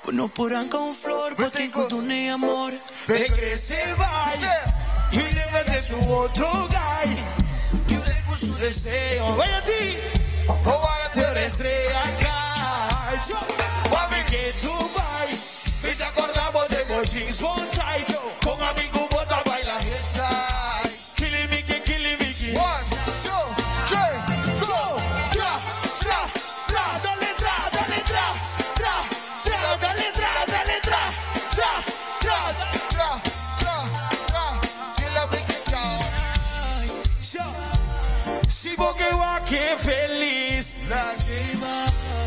No por arrancar un flor, porque con tu ni amor. Me crece, vai. Y le de tu otro guy. Y se con su deseo. Vaya a ti. Ahora te estrella cae. Mami que tú vai. Y te acordamos de los jeans con tight. Con amigo bota baila esa. Killing me, killing me. 1, 2, 3, go. Tra, tra, tra. Dale, tra, dale, tra. Tra, tra, dale, tra, dale, tra. Tra, tra, tra, tra, tra. Killing me, si porque va que feliz. La quema.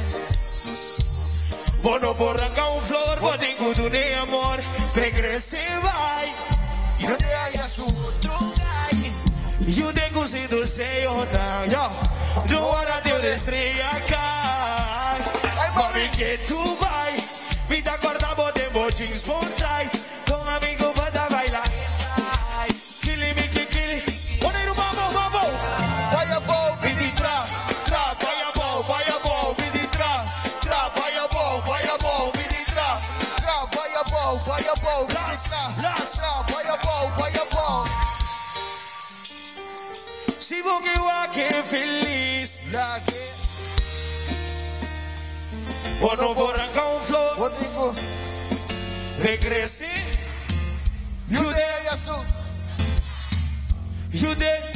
Bueno, por arrancar un flor, por tengo tu ni amor. Me crece, vai. Y no te hayas un otro guy. You tengo sido sello now, yo. No wanna te una estrella cae. Mami que tú vai. Me te acordamos de mochis montai. Con amigo para bailar. Killing me, killing. Ponero, vamos, vamos. Vaya bo, vidi tra, tra, vaya bo, vidi tra, tra, vaya bo, vidi tra, tra, vaya bo, las, tra, vaya bo. Si vos que va que feliz, la que. O no por arrancar un flor, o digo, me crece, you there, yasu, you there.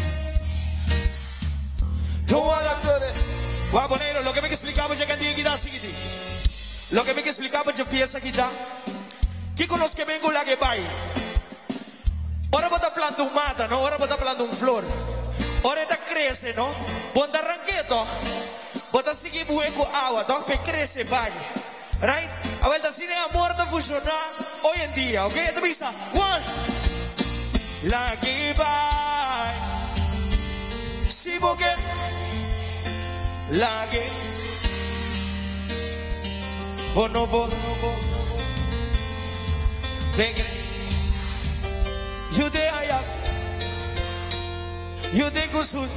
No wanna do it. Voy a ponerlo, lo que me explicaba ya que tiene que dar seguidi. Lo que me explicaba ya pieza que da. ¿Qué con los que vengo la que vai? Ahora bota planta un mata, ¿no? Ahora bota planta un flor. Ahora esta crece, ¿no? Bota ranqueto. Bota seguir hueco agua, ¿no? Que crece, vai. Right? A ver, si de amor te funciona hoy en día, ¿ok? Te pisa. 1. La que vai. Si porque la que vos no vos you te hayas you te kusud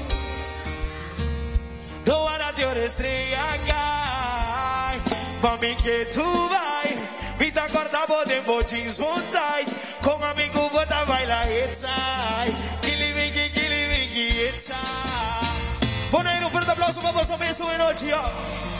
no wanna te una estrella cae mami que tú vai me te acordamos de mochis montai con amigo bota baila inside killing me inside. Poner un fuerte aplauso para vosotros esta noche.